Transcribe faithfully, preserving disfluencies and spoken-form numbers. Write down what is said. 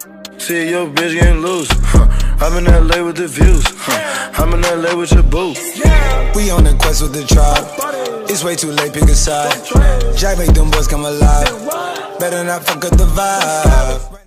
See your bitch getting loose. Huh. I'm in L A with the views. Huh. I'm in L A with your boo. We on the quest with the tribe. It's way too late, pick a side. Jack make them boys come alive. Better not fuck up the vibe.